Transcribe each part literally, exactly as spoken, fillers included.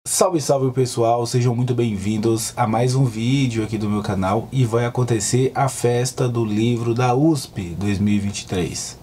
Salve, salve pessoal, sejam muito bem-vindos a mais um vídeo aqui do meu canal e vai acontecer a festa do livro da U S P dois mil e vinte e três.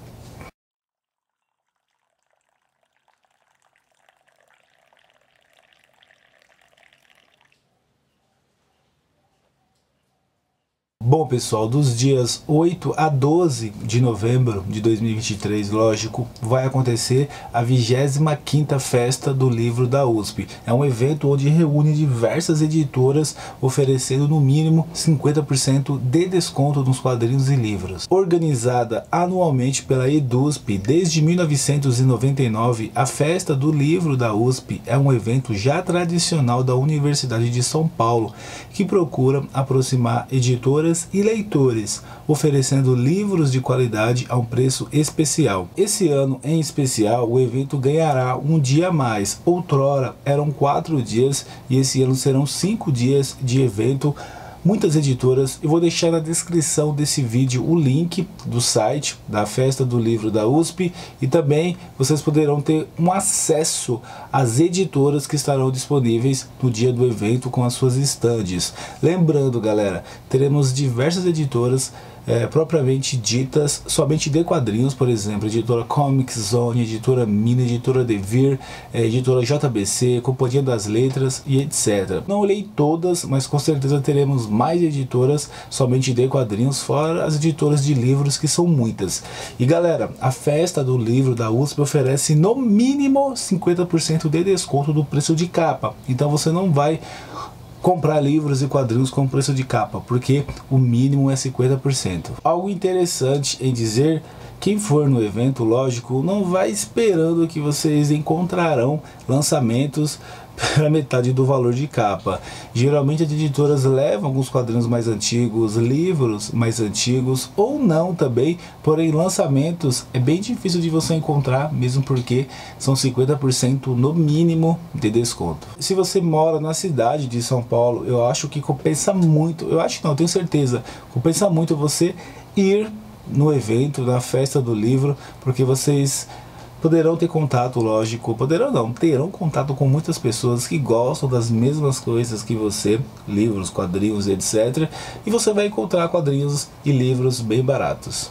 Bom pessoal, dos dias oito a doze de novembro de dois mil e vinte e três, lógico, vai acontecer a vigésima quinta Festa do Livro da U S P. É um evento onde reúne diversas editoras oferecendo no mínimo cinquenta por cento de desconto nos quadrinhos e livros. Organizada anualmente pela EDUSP desde mil novecentos e noventa e nove, a Festa do Livro da U S P é um evento já tradicional da Universidade de São Paulo, que procura aproximar editoras e leitores, oferecendo livros de qualidade a um preço especial. Esse ano em especial, o evento ganhará um dia a mais. Outrora eram quatro dias e esse ano serão cinco dias de evento. Muitas editoras, eu vou deixar na descrição desse vídeo o link do site da Festa do Livro da U S P e também vocês poderão ter um acesso às editoras que estarão disponíveis no dia do evento com as suas estandes. Lembrando, galera, teremos diversas editoras É, propriamente ditas somente de quadrinhos, por exemplo, editora Comic Zone, editora Mina, editora Devir, é, editora J B C, Companhia das Letras e etcétera. Não olhei todas, mas com certeza teremos mais editoras somente de quadrinhos, fora as editoras de livros, que são muitas. E galera, a Festa do Livro da U S P oferece no mínimo cinquenta por cento de desconto do preço de capa, então você não vai comprar livros e quadrinhos com preço de capa, porque o mínimo é cinquenta por cento. Algo interessante em dizer: quem for no evento, lógico, não vai esperando que vocês encontrarão lançamentos pela metade do valor de capa. Geralmente as editoras levam alguns quadrinhos mais antigos, livros mais antigos ou não também, porém lançamentos é bem difícil de você encontrar, mesmo porque são cinquenta por cento no mínimo de desconto. Se você mora na cidade de São Paulo, eu acho que compensa muito, eu acho que não, tenho certeza, compensa muito você ir no evento, na Festa do Livro, porque vocês poderão ter contato, lógico, poderão não, terão contato com muitas pessoas que gostam das mesmas coisas que você, livros, quadrinhos, etcétera. E você vai encontrar quadrinhos e livros bem baratos.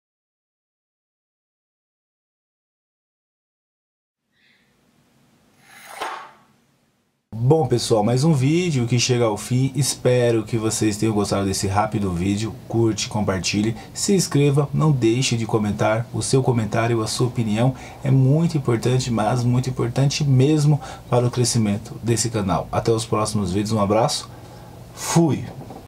Bom pessoal, mais um vídeo que chega ao fim. Espero que vocês tenham gostado desse rápido vídeo. Curte, compartilhe, se inscreva, não deixe de comentar. O seu comentário, a sua opinião é muito importante, mas muito importante mesmo para o crescimento desse canal. Até os próximos vídeos, um abraço, fui!